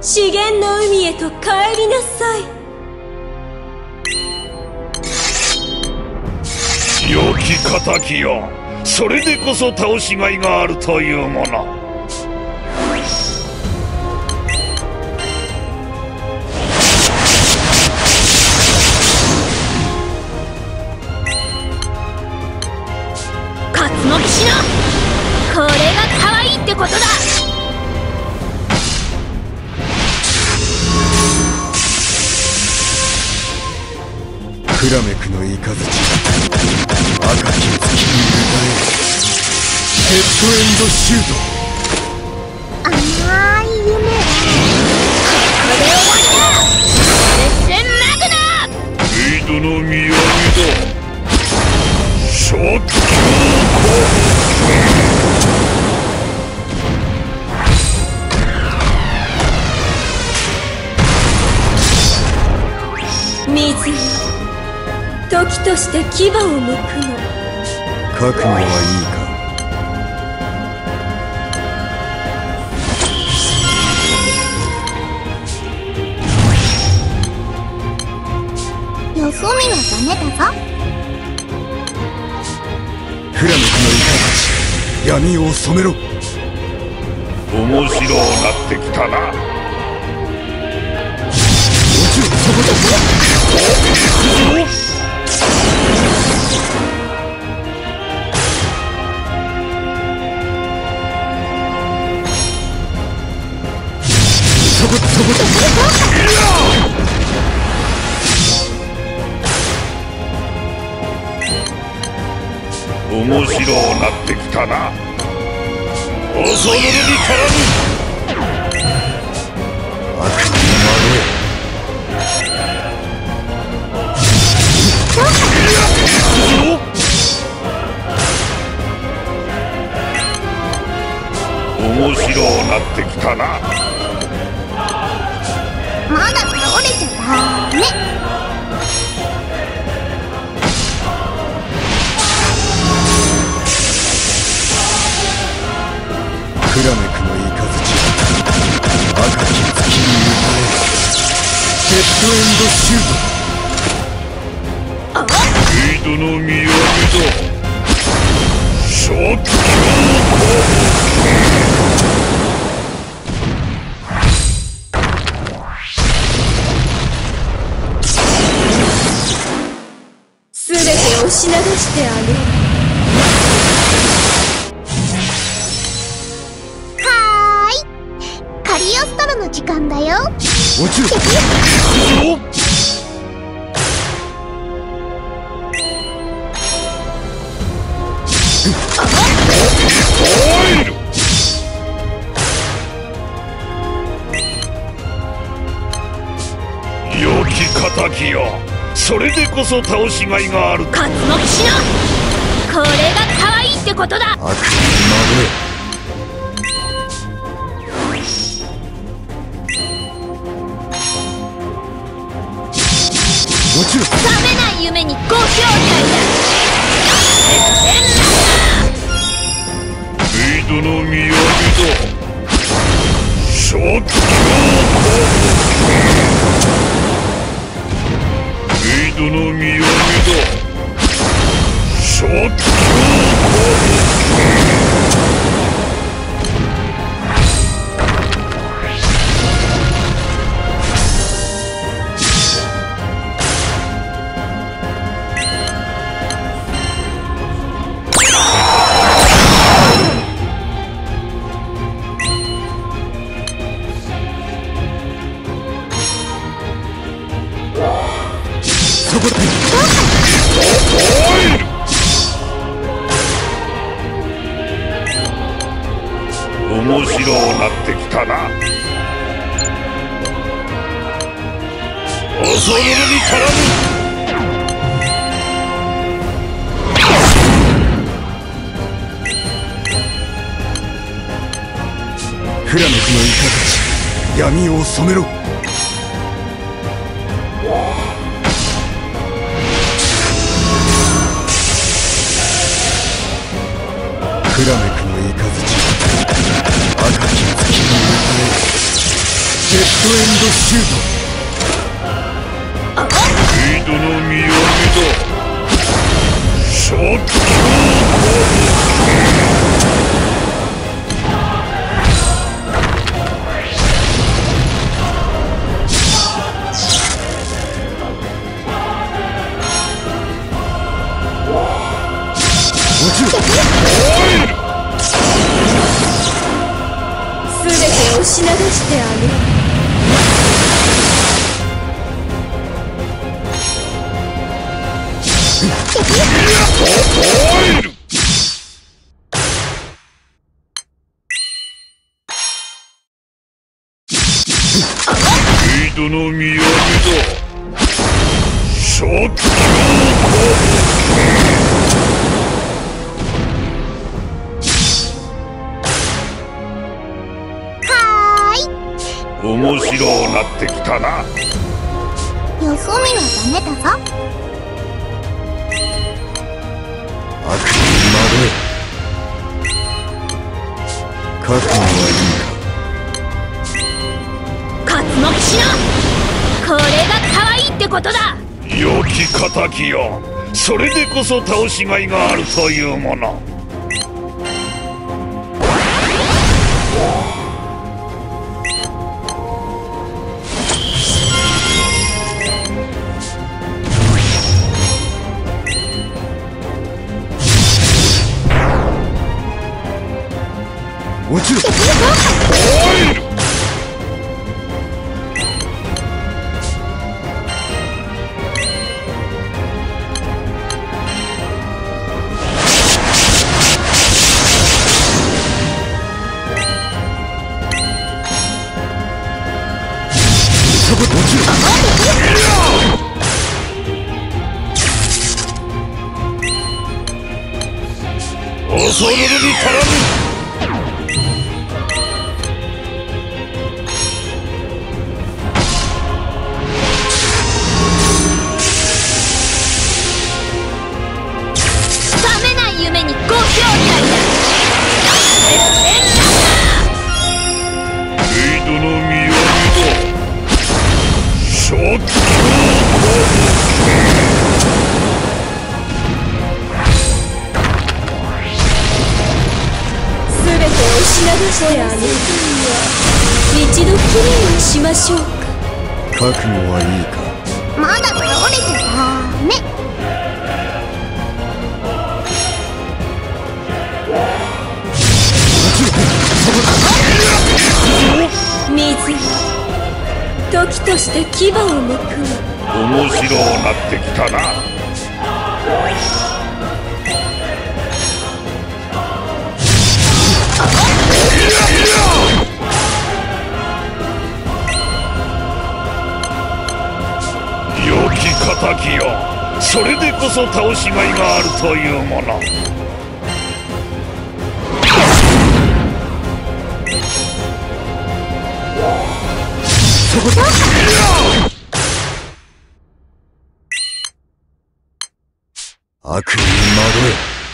資源の海へと帰りなさい。 良き敵よ、それでこそ倒しがいがあるというもの。 勝つの騎士のこれが可愛いってことだ。 クラメクの雷、赤き月に歌え、ヘッドエンドシュート。 甘い夢。これで終わりだ。レッスンマグナ。 メイドの土産だ。初級攻水は時として牙をむくの。 覚悟はいいか。 よそ見はダメだぞ。 フラメクの雷、闇を染めろ。 面白うなってきたな。 もちろんそこだ。 面白うなってきたな。恐るるにからぬ。 悪魔の面白うなってきたな。 まだ倒れちゃダメ。 クラメクの雷、赤き月に歌え、ヘッドエンドシュート。 メイドの土産だ。初級攻すべて押し流してあげる。 カリオストロの時間だよ。 もちろん。 良き敵よ、それでこそ倒しがいがある。 勝つの騎士のこれが可愛いってことだ。 悪魔のもちろん。 覚めない夢にご表態だ。 メイドの土産だ。初級攻メイドの土産だ。初級攻面白うなってきたな。恐るるにからぬ。 フラメクの雷、闇を染めろ。フラメクの雷、赤き月に歌え、ヘッドエンドシューリードの見上げだ。ショック全て押し流してあげる。 リードの見上げだ。ショック面白うなってきたな。 よそ見はダメだぞ。 悪に惑え。覚悟はいいか。 勝つの騎士のこれが可愛いってことだ。 良き敵よ、それでこそ倒しがいがあるというもの。 落ちろ。 恐るるに足らぬ。 夢にご評価だ。 リードの見上げだ。ショック全て押し流してあげる。一度きれいにしましょうか。 覚悟はいいか。 まだ倒れちゃダメ。 水時として牙をむくわ。 面白うなってきたな。良き敵よ、それでこそ倒しがいがあるというもの。 悪に惑え。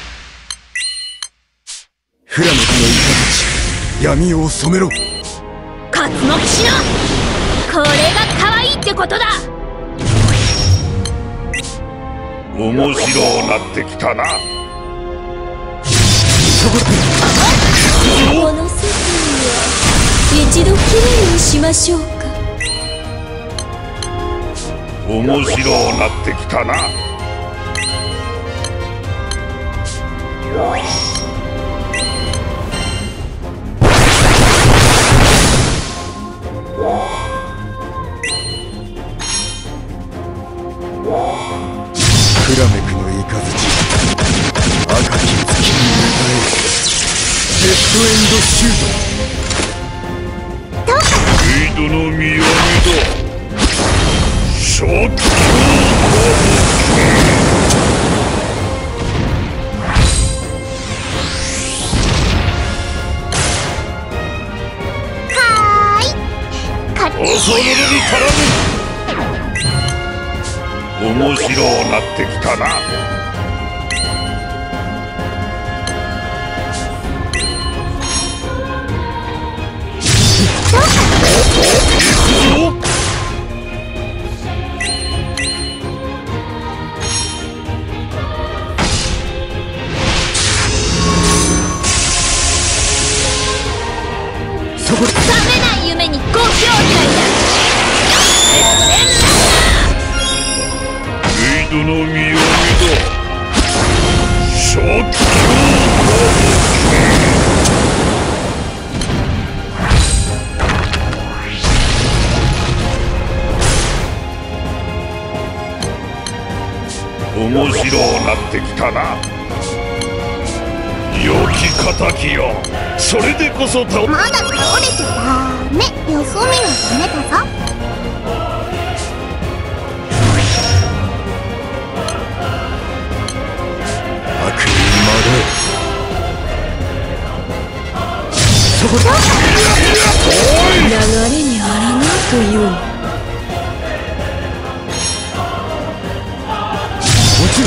フラメクの雷、闇を染めろ。 勝つの騎士のこれが可愛いってことだ。 面白うなってきたな。 この世界を一度きれいにしましょうか。 面白うなってきたな。 フラメクの雷、赤き月に迎え、デッドエンドシューリードの見上げだ。ショック恐るるに足らぬ。面白うなってきたな。 そこ覚めない夢にご兄弟だ。 メイドの見上げだ。シャッキ面白うなってきたな。良き敵よ、それでこそ倒まだ倒れちゃダメ。よそ見はダメだぞ。 悪意までそこだ。 流れにあらがうというの。 落ちる。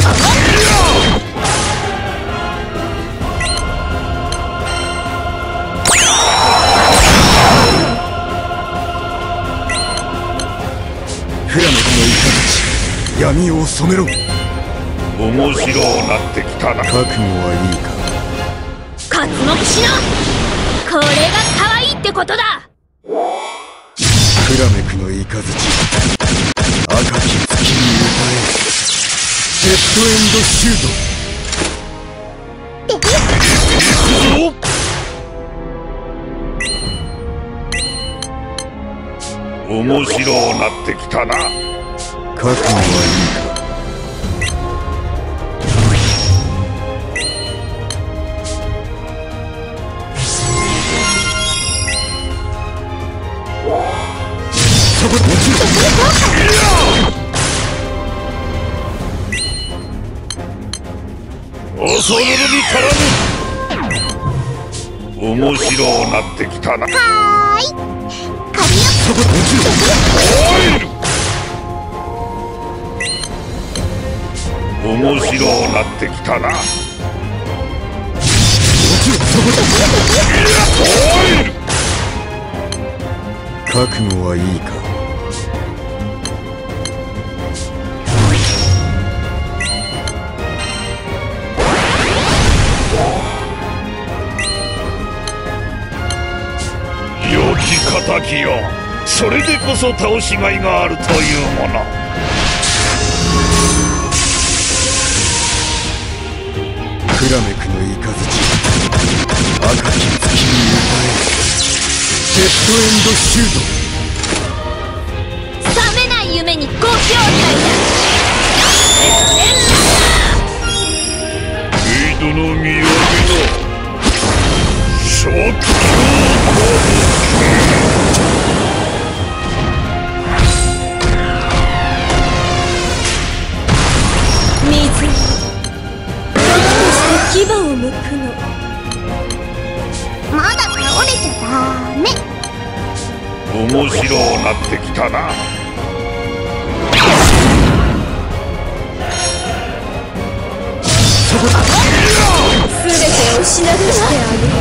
フラメクの雷、闇を染めろ。 面白うなってきたな。 覚悟はいいか。 刮目しな。これが可愛いってことだ。 フラメクの雷、赤き月に歌え。デッドエンドシュート。 面白うなってきたな。 覚悟はいいか。そこで落ちる。 恐るるに足らぬ。面白うなってきたな。 はーい。カリそこで落ちる。 面白うなってきたな。 落ちる。そこで覚悟はいいか。 良き敵よ、それでこそ倒しがいがあるというもの。 フラメクの雷、赤き月に歌え。デッドエンドシュート。 覚めない夢にご兄弟だ。 メイドの見上げだ。シャッキ水どうして牙をむくの。 まだ倒れちゃダメ。 面白うなってきたな。 そこだ。 全てを押し流してあ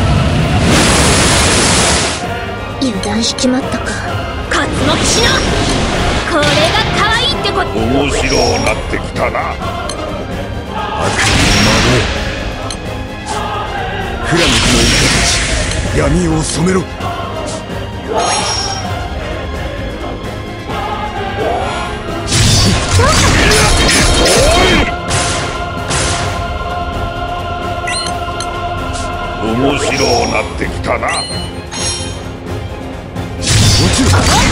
げる。 油断しちまったか。刮目しな。これが可愛いってこと。 面白うなってきたな。 悪意まで。フラメクの雷、闇を染めろ。 面白うなってきたな。 落ちる。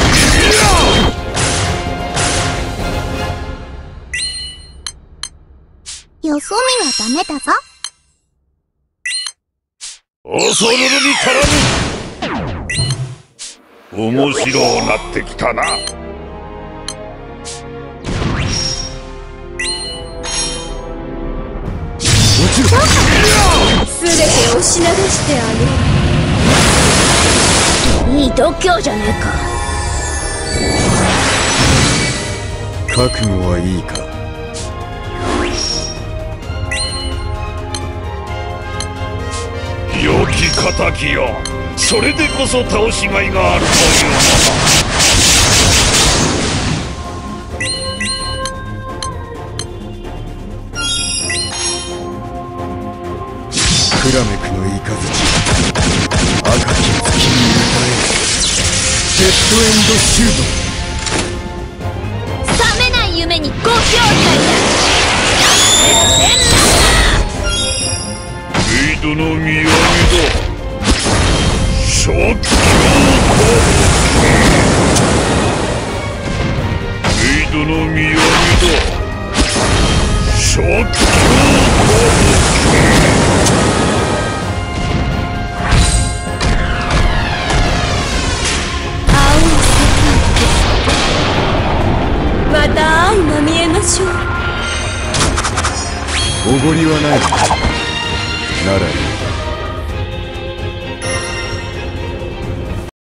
よそ見はダメだぞ。 恐るるに足らぬ。面白うなってきたな。 落ちる。 全てを押し流してあげる。 いい度胸じゃねえか。 覚悟はいいか。 良き敵よ、それでこそ倒しがいがあるというもフラメクの雷、赤き月に歌え。 ッドエンドシュート。 覚めない夢にご兄弟だ。 メイドの土産だ。ショックメイドの土産だ。ショックまた相まみえましょう。 おごりはないなら